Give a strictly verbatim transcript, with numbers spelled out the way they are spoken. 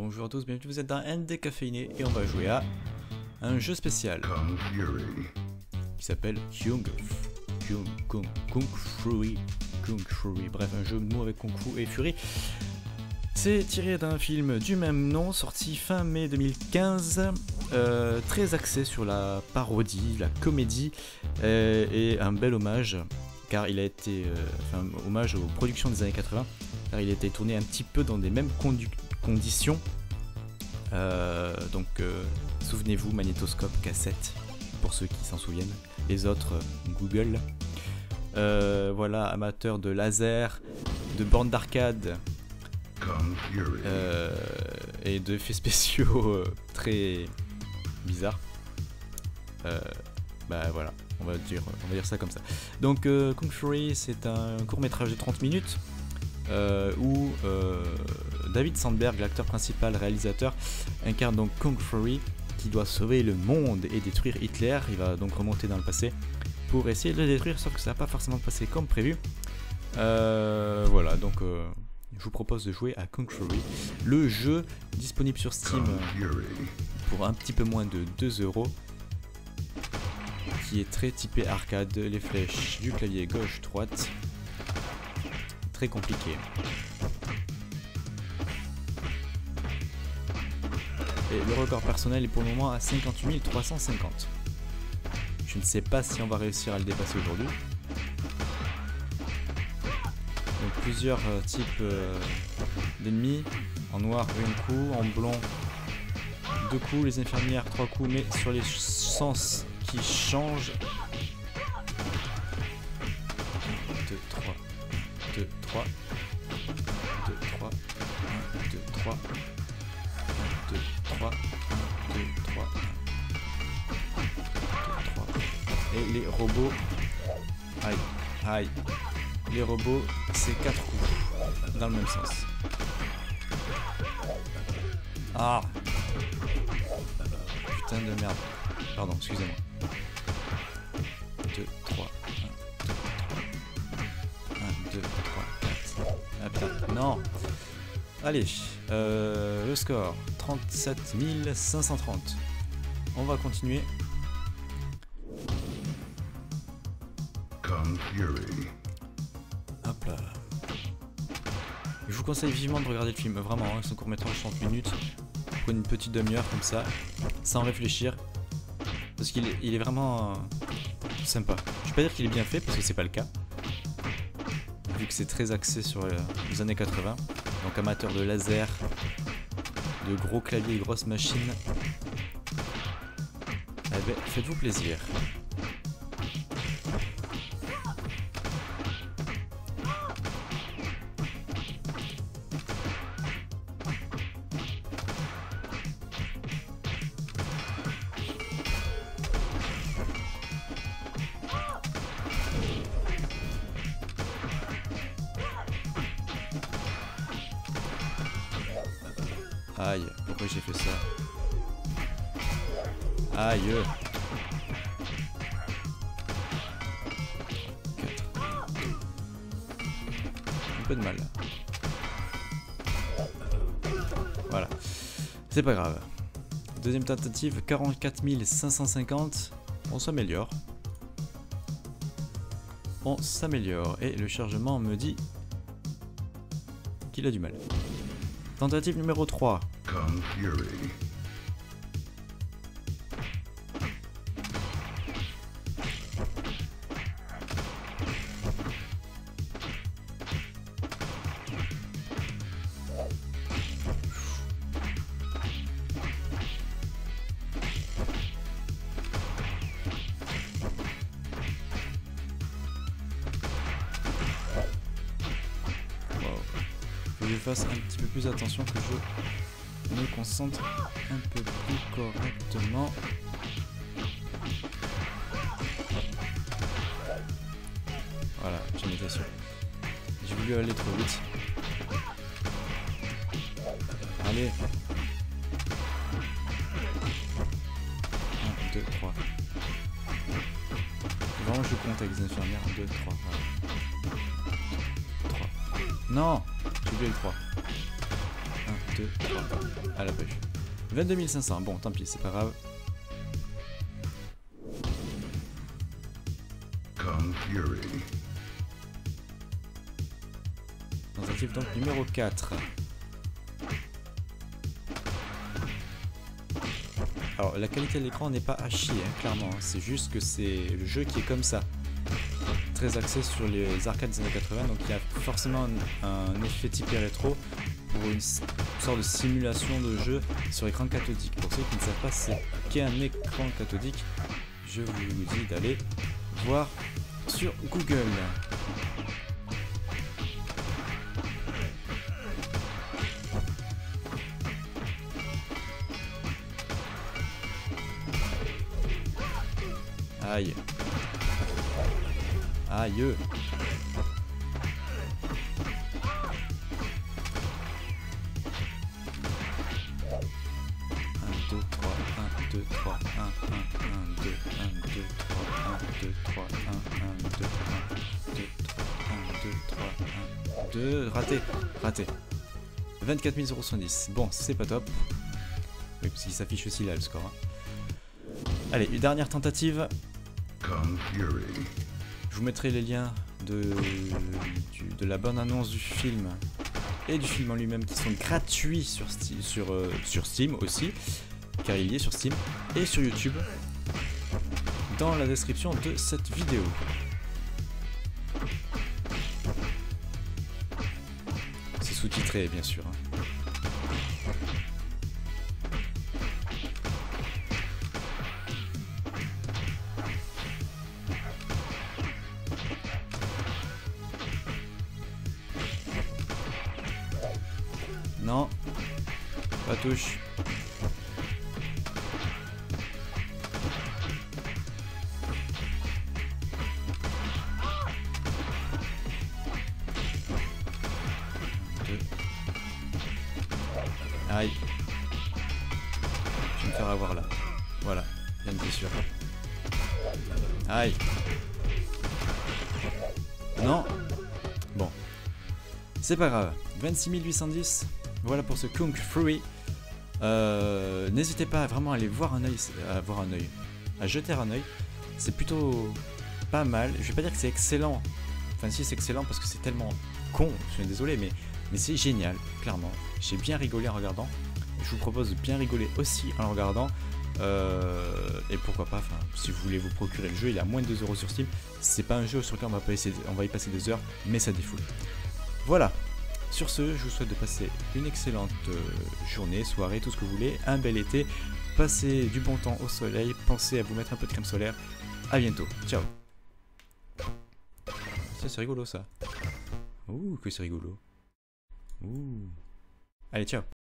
bonjour à tous, bienvenue, vous êtes dans N Décaféiné et on va jouer à un jeu spécial qui s'appelle Kung Kung Kung Kung Fury Kung Fury, bref un jeu de mots avec Kung Fu et Fury. C'est tiré d'un film du même nom, sorti fin mai deux mille quinze, euh, très axé sur la parodie, la comédie euh, et un bel hommage, car il a été, euh, enfin hommage aux productions des années quatre-vingts, car il a été tourné un petit peu dans des mêmes condu- conditions. Euh, donc euh, souvenez-vous, magnétoscope, cassette, pour ceux qui s'en souviennent, les autres euh, Google. Euh, voilà, amateur de laser, de bornes d'arcade euh, et d'effets spéciaux euh, très bizarres. Euh, bah voilà, on va dire, on va dire ça comme ça. Donc euh, Kung Fury, c'est un court métrage de trente minutes euh, où euh, David Sandberg, l'acteur principal, réalisateur, incarne donc Kung Fury qui doit sauver le monde et détruire Hitler. Il va donc remonter dans le passé pour essayer de le détruire, sauf que ça n'a pas forcément passé comme prévu. Euh, voilà, donc euh, je vous propose de jouer à Kung Fury. Le jeu disponible sur Steam pour un petit peu moins de deux euros, qui est très typé arcade, les flèches du clavier gauche-droite, très compliqué. Et le record personnel est pour le moment à cinquante-huit mille trois cent cinquante. Je ne sais pas si on va réussir à le dépasser aujourd'hui. Donc plusieurs euh, types euh, d'ennemis. En noir un coup, en blond deux coups, les infirmières trois coups, mais sur les sens qui changent. deux, trois, deux, trois, deux, trois, un, deux, trois, un, deux, trois, un, deux, trois, un, deux, trois. Et les robots, aïe, aïe, les robots, c'est quatre coups, dans le même sens. Ah, putain de merde, pardon, excusez-moi. deux, trois, un, deux, trois, quatre. Ah putain, non. Allez, euh, le score, trente-sept mille cinq cent trente. On va continuer. Kung Fury. Hop là. Je vous conseille vivement de regarder le film, vraiment, hein, c'est un court métrage de trente minutes. Prenez une petite demi-heure comme ça, sans réfléchir. Parce qu'il est, il est vraiment euh, sympa. Je vais pas dire qu'il est bien fait, parce que c'est pas le cas. Vu que c'est très axé sur euh, les années quatre-vingts. Donc amateur de laser, de gros claviers et grosses machines. Eh ben, faites-vous plaisir. Aïe, pourquoi j'ai fait ça? Aïe. quatre. Un peu de mal. Voilà. C'est pas grave. Deuxième tentative, quarante-quatre mille cinq cent cinquante. On s'améliore. On s'améliore. Et le chargement me dit qu'il a du mal. Tentative numéro trois. Kung Fury. Que je fasse un petit peu plus attention, que je me concentre un peu plus correctement. Voilà, j'en étais sûr. J'ai voulu aller trop vite. Allez. un, deux, trois. Vraiment, je compte avec les infirmières. un, deux, trois. Voilà. trois. Non! J'ai oublié le trois. un, deux, trois, à la pêche. vingt-deux mille cinq cents, bon tant pis, c'est pas grave. Kung Fury. Tentative donc numéro quatre. Alors la qualité de l'écran n'est pas à chier, hein, clairement. Hein. C'est juste que c'est le jeu qui est comme ça. Très axé sur les arcades des années quatre-vingts, donc il y a forcément un, un effet typé rétro pour une sorte de simulation de jeu sur écran cathodique. Pour ceux qui ne savent pas ce qu'est un écran cathodique, je vous dis d'aller voir sur Google. Aïe. Aïe. un, deux, trois, un, deux, trois, un, un, un, deux, un, deux, trois, un, deux, trois, un, un, deux, un, deux, trois, un, deux, trois, un, deux, raté, raté. vingt-quatre mille soixante-dix. Bon, c'est pas top. Oui, parce qu'il s'affiche aussi là le score. Hein. Allez, une dernière tentative. Kung Fury. Je vous mettrai les liens de, du, de la bonne annonce du film et du film en lui-même qui sont gratuits sur, Steam, sur, euh, sur Steam aussi, car il y est sur Steam, et sur YouTube dans la description de cette vidéo. C'est sous-titré bien sûr. Hein. Non, pas touche. Deux. Aïe. Je vais me faire avoir là. Voilà, il y a une blessure. Aïe. Non. Bon. C'est pas grave. vingt-six mille huit cent dix. Voilà pour ce Kung Fury. Euh, N'hésitez pas à vraiment aller voir un œil, à voir un œil, à jeter un œil. C'est plutôt pas mal. Je vais pas dire que c'est excellent. Enfin si, c'est excellent parce que c'est tellement con. Je suis désolé, mais mais c'est génial, clairement. J'ai bien rigolé en regardant. Je vous propose de bien rigoler aussi en le regardant. Euh, et pourquoi pas. Enfin, si vous voulez vous procurer le jeu, il est à moins de deux euros sur Steam. C'est pas un jeu sur lequel on va pas essayer, on va y passer des heures, mais ça défoule. Voilà. Sur ce, je vous souhaite de passer une excellente journée, soirée, tout ce que vous voulez, un bel été, passez du bon temps au soleil, pensez à vous mettre un peu de crème solaire, à bientôt, ciao. Ça c'est rigolo ça. Ouh, que c'est rigolo. Ouh. Allez, ciao.